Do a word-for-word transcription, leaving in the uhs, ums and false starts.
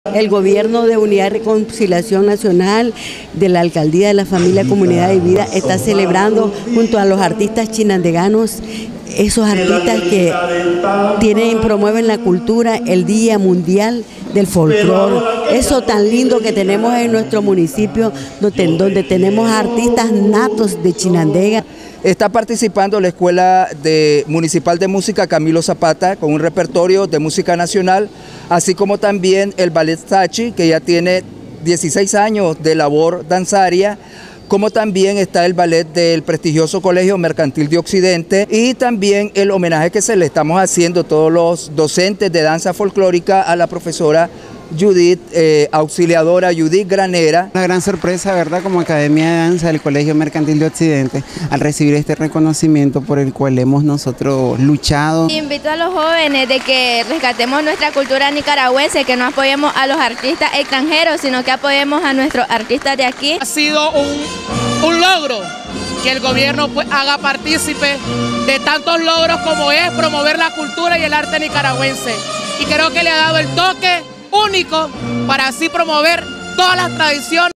El Gobierno de Unidad y Reconciliación Nacional de la Alcaldía de la Familia, Comunidad y Vida está celebrando junto a los artistas chinandeganos, esos artistas que tienen, promueven la cultura, el Día Mundial del Folclore. Eso tan lindo que tenemos en nuestro municipio, donde, donde tenemos artistas natos de Chinandega. Está participando la Escuela de, Municipal de Música Camilo Zapata con un repertorio de música nacional, así como también el Ballet Sachi, que ya tiene dieciséis años de labor danzaria, como también está el ballet del prestigioso Colegio Mercantil de Occidente y también el homenaje que se le estamos haciendo todos los docentes de danza folclórica a la profesora Judith, eh, auxiliadora Judith Granera. Una gran sorpresa, ¿verdad?, como Academia de Danza del Colegio Mercantil de Occidente, al recibir este reconocimiento por el cual hemos nosotros luchado. Invito a los jóvenes de que rescatemos nuestra cultura nicaragüense, que no apoyemos a los artistas extranjeros, sino que apoyemos a nuestros artistas de aquí. Ha sido un, un logro que el gobierno pues, haga partícipe de tantos logros como es promover la cultura y el arte nicaragüense. Y creo que le ha dado el toque único para así promover todas las tradiciones.